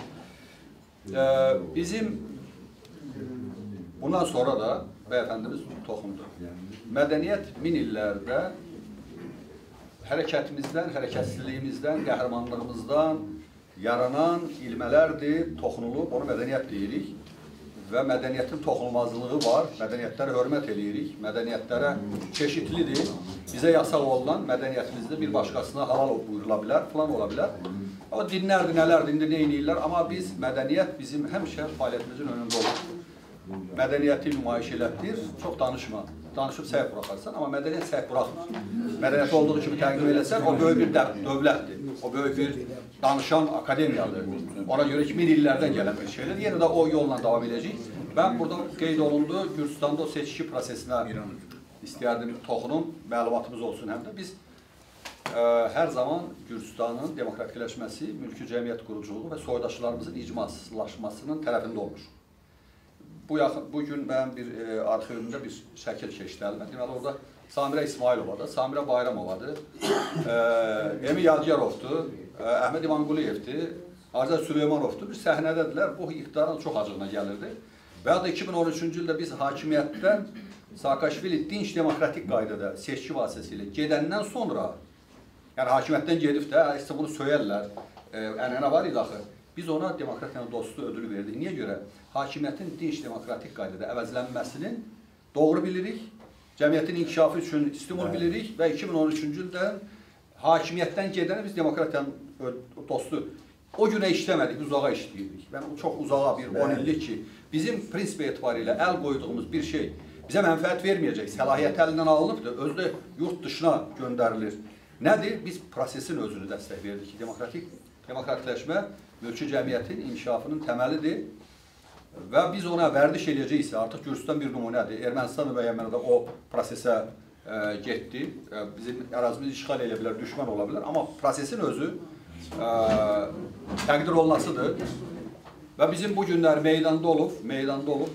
Bizim bundan sonra da bəyəfəndimiz toxundu. Mədəniyyət min illərdə hərəkətimizdən, hərəkətsizliyimizdən, qəhrəmanlığımızdan yaranan ilmələrdir, toxunulub, onu mədəniyyət deyirik və mədəniyyətin toxunulmazlığı var, mədəniyyətlərə hörmət eləyirik, mədəniyyətlərə çeşidlidir, bizə yasaq olunan mədəniyyətimizdə bir başqasına halal buyurula bilər, falan ola bilər. O dinlərdir, nələrdir, indi nə eləyirlər, amma biz, mədəniyyət bizim həmişə fəaliyyətimizin önündə olur. Mədəniyyəti nümayiş elətdir, çox danışma. Danışıb səhv buraxarsan, amma mədəniyyət səhv buraxmır. Mədəniyyət olduğu kimi təqdim eləsən, o böyük bir dövlətdir. O böyük bir danışan akademiyadır. Ona görə ki, min illərdən gələn bir şeydir. Yenə də o yolla davam edəcək. Mən burada qeyd olundu, Gürcüstanda o seçki prosesinə istəyərdim toxunum, məlumatımız olsun həm də. Biz hər zaman Gürcüstanın demokratikləşməsi, mülki cəmiyyət quruculuğu və soydaşlarımızın icmaslaşmasının tərəfində olmuş. Bu gün mən bir arxivimdə bir şəkil keçdəlmə. Deməli, orada Samirə İsmailovadır, Samirə Bayramovadır, Emin Yadiyarovdur, Əhməd İmanquliyevdir, Azər Süleymanovdur. Bir səhnədədirlər, bu iqtidarın çox acığına gəlirdi. Və ya da 2013-cü ildə biz hakimiyyətdən Saakashvili dinç demokratik qaydada seçki vasitəsilə gedəndən sonra, yəni hakimiyyətdən gedib də, işte bunu söyərlər, ənənə var idi axı. Biz ona demokratiyanın dostu ödülü verdik. Niyə görə? Hakimiyyətin dinç demokratik qaydada əvəzlənməsinin doğru bilirik, cəmiyyətin inkişafı üçün stimul bilirik və 2013-cü ildən hakimiyyətdən gedəni biz demokratiyanın dostu. O günə işləmədik, uzağa işləyirdik. Yəni, çox uzağa bir 10 illik ki, bizim prinsip etibarilə əl qoyduğumuz bir şey bizə mənfəət verməyəcək, səlahiyyət əlindən alınıbdır, özü də yurt dışına göndərilir. Nədir? Biz prosesin özünü dəstək verdik ki, demokratikləşmə mülki cəmiyyətin inkişafının təməlidir və biz ona vərdiş eləyəcəksə, artıq Gürcüstan bir nümunədir. Ermənistan və Yəmənə o prosesə getdi. Bizim ərazimizi işğal edə bilər, düşmən ola bilər. Amma prosesin özü təqdir olunasıdır və bizim bu günlər meydanda olub,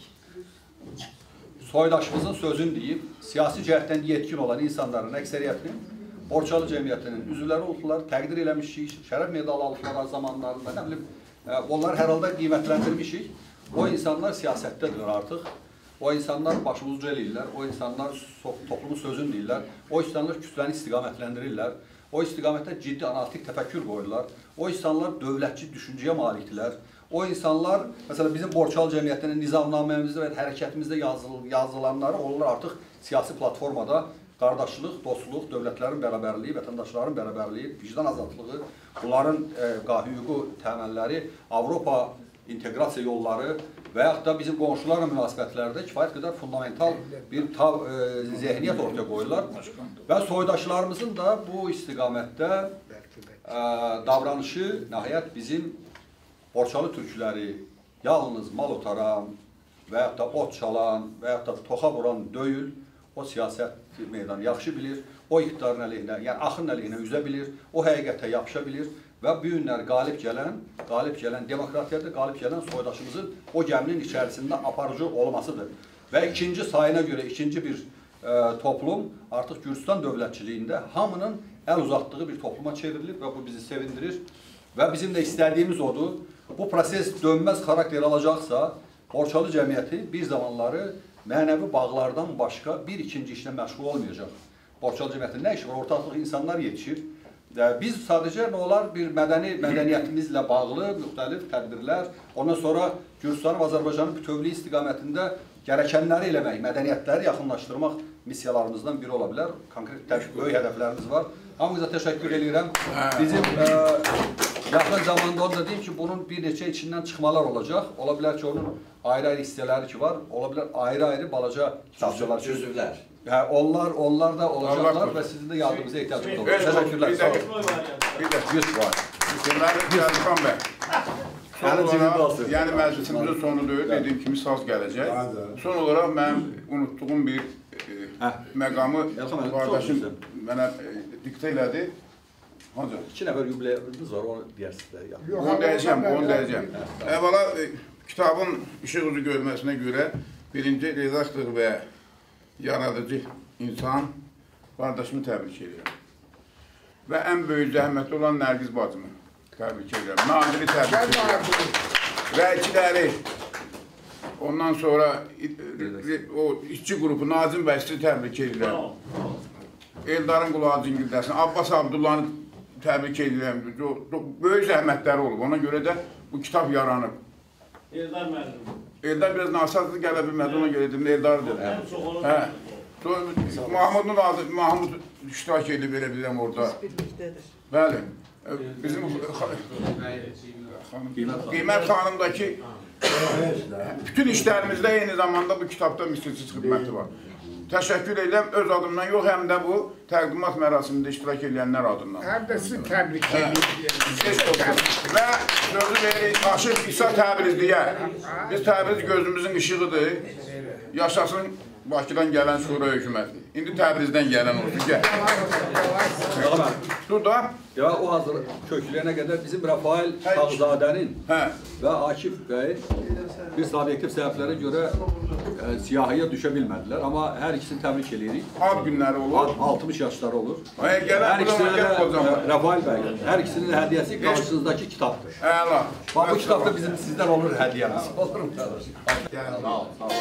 soydaşımızın sözünü deyib, siyasi cəhətdən yetkin olan insanların əksəriyyətinin Borçalı cəmiyyətinin üzvləri oldular, təqdir eləmişik, şərəf medalı aldıqları zamanlarında, nə bilim, onları hər halda qiymətləndirmişik. O insanlar siyasətdədirlər artıq, o insanlar başımızca eləyirlər, o insanlar toplumun sözünü deyirlər, o insanlar kütləni istiqamətləndirirlər, o istiqamətdə ciddi analitik təfəkkür qoyurlar, o insanlar dövlətçi düşüncəyə malikdirlər, o insanlar, məsələn, bizim Borçalı cəmiyyətinin nizamnaməmizdə və hərəkətimizdə yazılanları olurlar artıq siyasi platformada qardaşlıq, dostluq, dövlətlərin bərabərliyi, vətəndaşların bərabərliyi, vicdan azadlığı, bunların hüququ təməlləri, Avropa inteqrasiya yolları və yaxud da bizim qonşularla münasibətlərdə kifayət qədər fundamental bir zehniyyət ortaya qoyurlar və soydaşlarımızın da bu istiqamətdə davranışı nəhayət bizim Borçalı türkləri yalnız mal otaran və yaxud da ot çalan və yaxud da toxa vuran deyil, o siyasət meydanı yaxşı bilir, o iqtidarın əleyhinə, yəni axın əleyhinə üzə bilir, o həqiqətə yapışa bilir və bu günlər qalib gələn demokratiyada qalib gələn soydaşımızın o gəminin içərisində aparıcı olmasıdır. Və ikinci sayına görə, ikinci bir toplum artıq Gürcistan dövlətçiliyində hamının əl uzatdığı bir topluma çevrilib və bu bizi sevindirir. Və bizim də istədiyimiz odur, bu proses dönməz xarakter alacaqsa, Borçalı cəmiyyəti bir zamanları mənəvi bağlardan başqa bir ikinci işlə məşğul olmayacaq. Borçalı cəmiyyətinin nə işi var? Ortalıqda insanlar yetişir. Biz sadəcə nə olar bir mədəniyyətimizlə bağlı müxtəlif tədbirlər, ondan sonra Gürcistanın və Azərbaycanın bütövlüyü istiqamətində gərəkənləri eləmək, mədəniyyətləri yaxınlaşdırmaq missiyalarımızdan biri ola bilər. Konkret böyük hədəflərimiz var. Hamınıza təşəkkür edirəm. Bizim yaxın zamanda onu da deyim ki, bunun bir neçə içindən çıxmalar olacaq. Ola bilər ki, onun ayrı-ayrı hissələri ki var, ola bilər ayrı-ayrı balaca kitabçılar. Üzvlər. Onlar da olacaqlar və sizin də yardımınıza ehtiyacınız olur. Təşəkkürlər. Sağ olun. Bir də 100 var. Deməli, Gəlifan bəy. Son olaraq, yəni məclisimizin sonu deyil, dediyim kimi saz gələcək. Son olaraq mənim unutduğum bir məqamı qardaşım mənə diktə elədi. Ancaq 2 nəfər yubileyimiz var, onu deyərsiniz də. Onu deyəcəm. Əvvəla kitabın işıq ucu görməsinə görə birinci redaktor və yaradıcı insan qardaşımı təbrik edirəm. Və ən böyük zəhmətli olan Nərgiz bacımı təbrik edirəm. Naziri təbrik edirəm. Rəikiləri, ondan sonra o işçi qrupu Nazim Bəsri təbrik edirəm. Eldarın qulağı cingildəsin, Abbas Abdullah'ın təbrik edirəm. Böyük zəhmətləri olub, ona görə də bu kitab yaranıb. Eldar müəllim. Eldar biraz nasazlı gələ bilmədi, ona görə dedim, Eldar'ı dedim. Mahmud iştirak edib belə bilirəm orada. Bəli. Bizim Qiymət xanımdakı bütün işlərimizdə eyni zamanda bu kitabda misilsiz xidməti var. Təşəkkür edirəm öz adımdan yox, həm də bu təqdimat mərasimində iştirak edənlər adından. Həm də sizi təbrik edirəm. Və sözü veririk, Aşıq İsa Təbrizliyə. Biz Təbriz gözümüzün ışığıdır. Yaşasın Bakıdan gələn Şura hökuməti. İndi Təbrizdən gələn olsun, gəl. Dur da. Ya o hazır kökləyənə qədər bizim Rafael Tağzadənin və Akif bəy bir obyektiv səbəblərə görə siyahıya düşə bilmədilər. Amma hər ikisini təbrik edirik. Ad günləri olur. 60 yaşları olur. Hər ikisinin Rafael bəy, hər ikisinin hədiyyəsi qarşınızdakı kitabdır. Əla. Bax, bu kitabda bizim sizdən olur hədiyyəmiz. Olur mu? Sağ ol.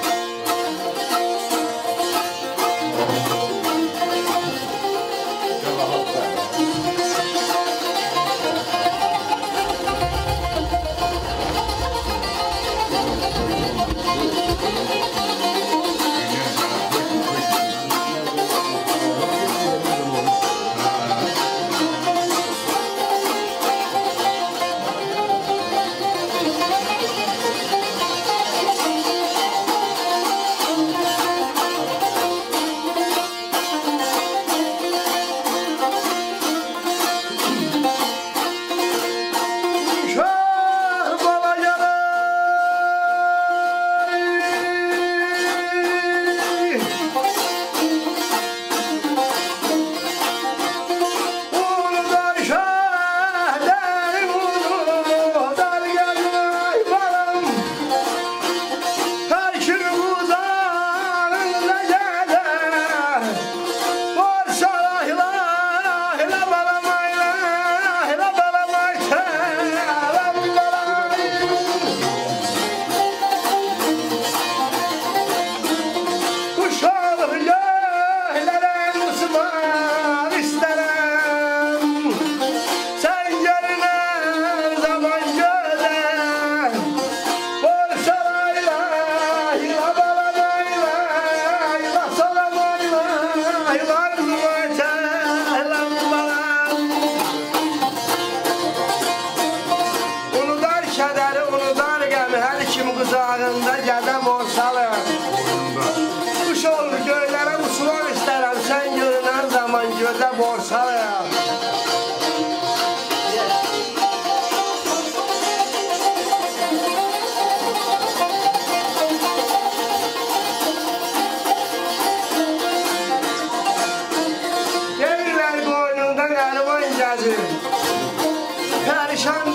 Uzağında gedəm Borçalı. Kuş olur göylərə uçmaq istərəm, sən görünən zaman gözə Borçalı. Deyirlər qoynunda qərvan gəzir, pərişan